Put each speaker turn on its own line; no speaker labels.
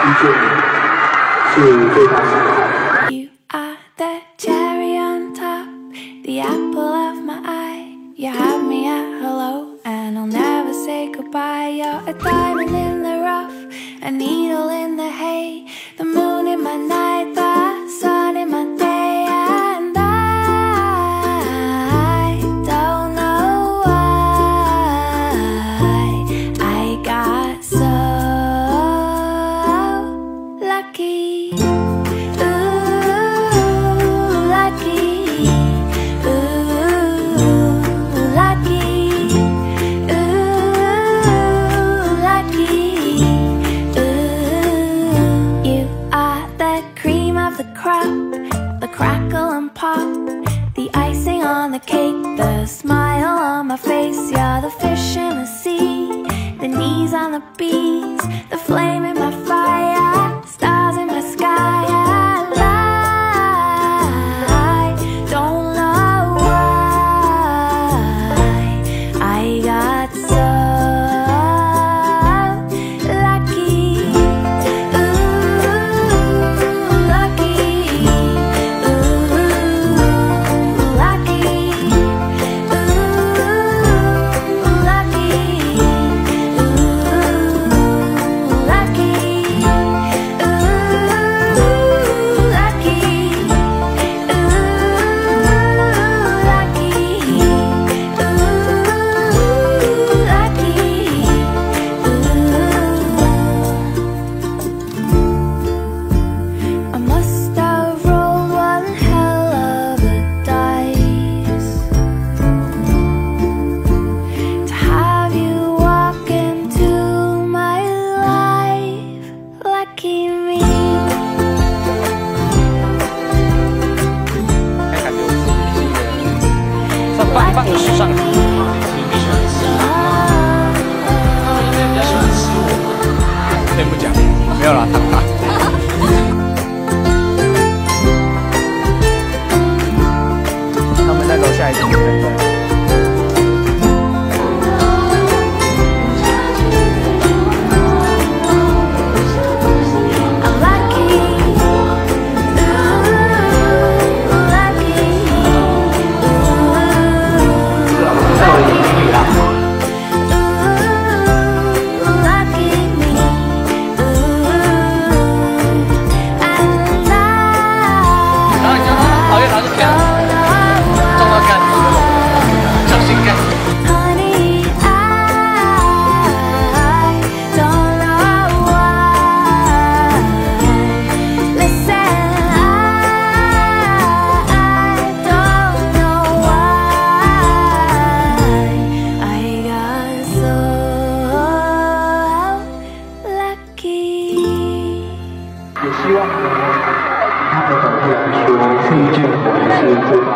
遇见你是对他是好。
You are the cherry on top, the apple of my eye. You have me at hello, and I'll never say goodbye. You're a diamond in the rough, a needle in the hay, the moon in my night, the sun in my day. And I don't know why I got so lucky. The crackle and pop, the icing on the cake, the smile on my face. You're the fish in the sea, the knees on the bees, the flame in my fire, stars in my sky. And I don't know why I got so lucky.
棒的时尚题，你喜欢吃吗？你比较喜欢吃我？先不讲，没有啦，烫他。他们在楼下已经等着。
也希望呢，他的反馈来说，这一件可能是最大